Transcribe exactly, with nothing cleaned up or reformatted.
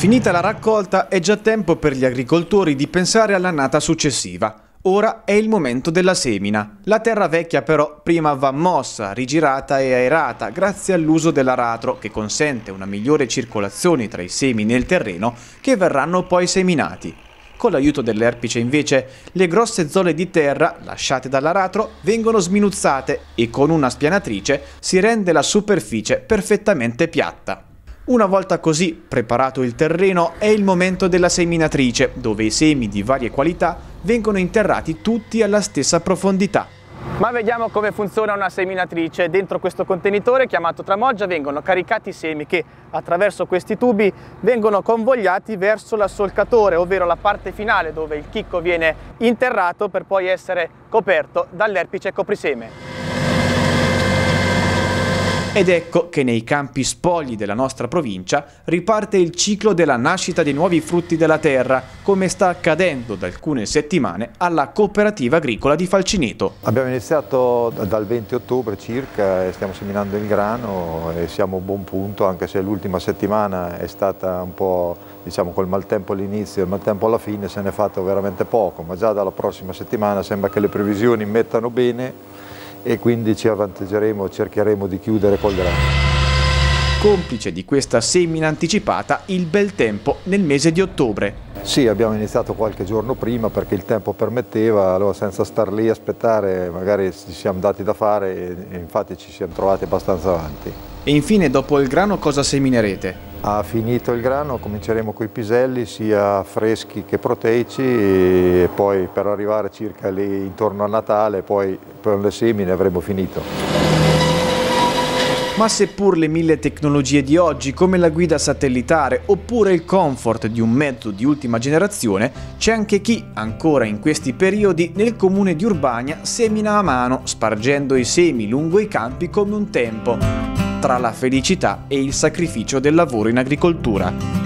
Finita la raccolta è già tempo per gli agricoltori di pensare all'annata successiva. Ora è il momento della semina. La terra vecchia però prima va mossa, rigirata e aerata grazie all'uso dell'aratro che consente una migliore circolazione tra i semi nel terreno che verranno poi seminati. Con l'aiuto dell'erpice invece le grosse zone di terra lasciate dall'aratro vengono sminuzzate e con una spianatrice si rende la superficie perfettamente piatta. Una volta così preparato il terreno è il momento della seminatrice, dove i semi di varie qualità vengono interrati tutti alla stessa profondità. Ma vediamo come funziona una seminatrice. Dentro questo contenitore chiamato tramoggia vengono caricati i semi che attraverso questi tubi vengono convogliati verso l'assolcatore, ovvero la parte finale dove il chicco viene interrato per poi essere coperto dall'erpice copriseme. Ed ecco che nei campi spogli della nostra provincia riparte il ciclo della nascita dei nuovi frutti della terra, come sta accadendo da alcune settimane alla Cooperativa Agricola di Falcineto. Abbiamo iniziato dal venti ottobre circa e stiamo seminando il grano e siamo a buon punto, anche se l'ultima settimana è stata un po', diciamo, col maltempo all'inizio e il maltempo alla fine se ne è fatto veramente poco, ma già dalla prossima settimana sembra che le previsioni mettano bene e quindi ci avvantaggeremo, cercheremo di chiudere col grano. Complice di questa semina anticipata il bel tempo nel mese di ottobre. Sì, abbiamo iniziato qualche giorno prima perché il tempo permetteva, allora senza star lì a aspettare magari ci siamo dati da fare e infatti ci siamo trovati abbastanza avanti. E infine dopo il grano cosa seminerete? Ah, finito il grano cominceremo con i piselli sia freschi che proteici e poi per arrivare circa lì intorno a Natale poi per le semine avremo finito. Ma seppur le mille tecnologie di oggi come la guida satellitare oppure il comfort di un mezzo di ultima generazione, c'è anche chi ancora in questi periodi nel comune di Urbania semina a mano spargendo i semi lungo i campi come un tempo, tra la felicità e il sacrificio del lavoro in agricoltura.